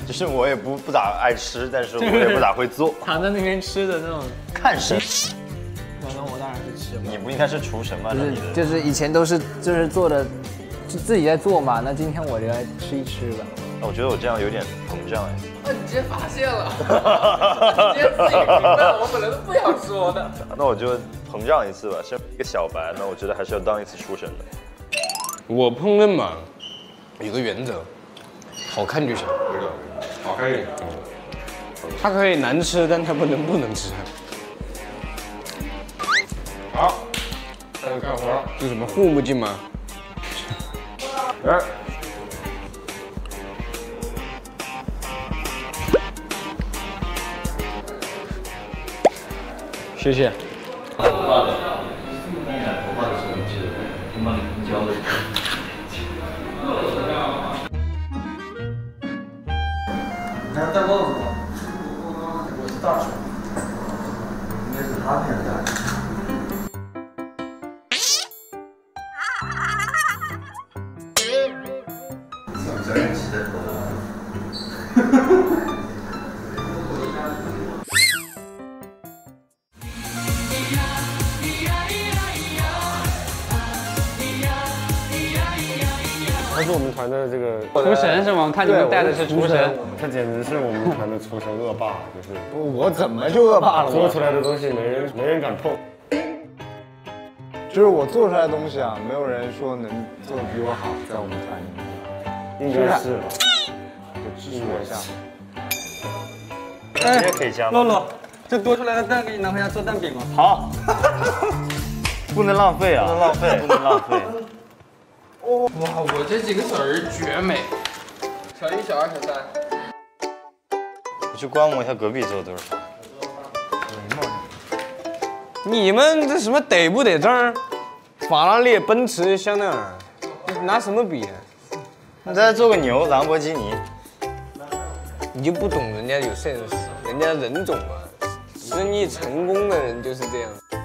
就是我也不咋爱吃，但是我也不咋会做。 躺在那边吃的那种看神。 那我当然是吃。 你不应该是厨神吗？ 就是以前都是就是做的，就自己在做嘛。那今天我就来吃一吃吧。 我觉得我这样有点膨胀哎。 那你直接发现了，你直接自己明白了，我本来都不想说的。 那我就膨胀一次吧，身为一个小白，那我觉得还是要当一次厨神的。 我烹饪嘛，有个原则，好看就行。 好看一点。 它可以难吃，但它不能吃。 好，开始干活了。 这什么护目镜吗？ 来。 谢谢。 头发的时候，记得先帮你教的。 你还戴帽子吗？我是大叔，应该是他骗的。小人气的头。 他是我们团的这个厨神是吗？我看你们带的是厨神， 他简直是我们团的厨神恶霸，就是我怎么就恶霸了？ 做出来的东西没人敢碰。 就是我做出来的东西啊，没有人说能做的比我好，在我们团里面。 应该是吧？ 就支持我一下。 你也可以加吗？ 洛洛，这多出来的蛋给你拿回家做蛋饼吗？ 好，不能浪费啊！不能浪费，不能浪费。 哇，我这几个小人绝美，小1、小2、小3。 我去观摩一下隔壁做的都是啥。 你们这什么得不得证？法拉利、奔驰、香奈儿，拿什么比啊？ 你再做个牛，兰博基尼。 你就不懂人家有 sense，人家人种啊，生意成功的人就是这样。